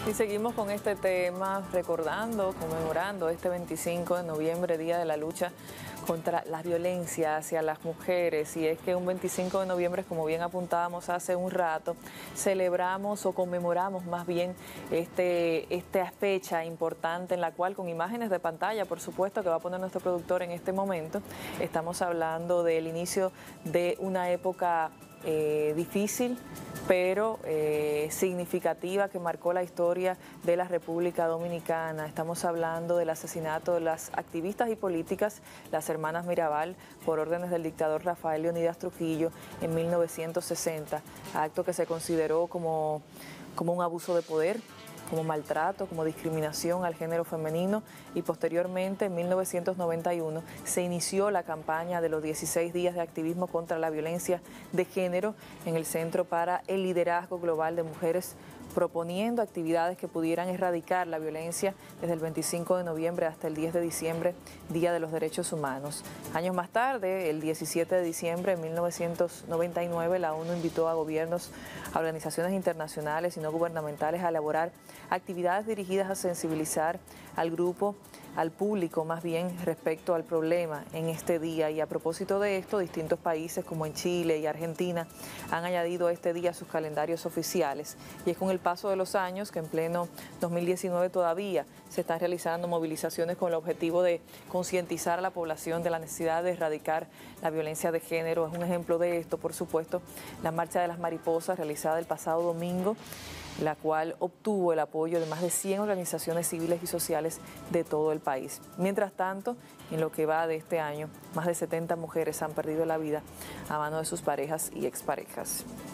Y seguimos con este tema, recordando, conmemorando este 25 de noviembre, Día de la Lucha contra la Violencia hacia las Mujeres. Y es que un 25 de noviembre, como bien apuntábamos hace un rato, celebramos o conmemoramos más bien esta fecha importante en la cual, con imágenes de pantalla, por supuesto, que va a poner nuestro productor en este momento, estamos hablando del inicio de una época difícil, pero significativa, que marcó la historia de la República Dominicana. Estamos hablando del asesinato de las activistas y políticas, las hermanas Mirabal, por órdenes del dictador Rafael Leónidas Trujillo en 1960, acto que se consideró como un abuso de poder, como maltrato, como discriminación al género femenino, y posteriormente en 1991 se inició la campaña de los 16 días de activismo contra la violencia de género en el Centro para el Liderazgo Global de Mujeres, proponiendo actividades que pudieran erradicar la violencia desde el 25 de noviembre hasta el 10 de diciembre, Día de los Derechos Humanos. Años más tarde, el 17 de diciembre de 1999, la ONU invitó a gobiernos, a organizaciones internacionales y no gubernamentales a elaborar actividades dirigidas a sensibilizar al grupo, al público más bien, respecto al problema en este día. Y a propósito de esto, distintos países como en Chile y Argentina han añadido este día a sus calendarios oficiales. Y es con el paso de los años que en pleno 2019 todavía se están realizando movilizaciones con el objetivo de concientizar a la población de la necesidad de erradicar la violencia de género. Es un ejemplo de esto, por supuesto, la Marcha de las Mariposas realizada el pasado domingo, la cual obtuvo el apoyo de más de 100 organizaciones civiles y sociales de todo el país. Mientras tanto, en lo que va de este año, más de 70 mujeres han perdido la vida a mano de sus parejas y exparejas.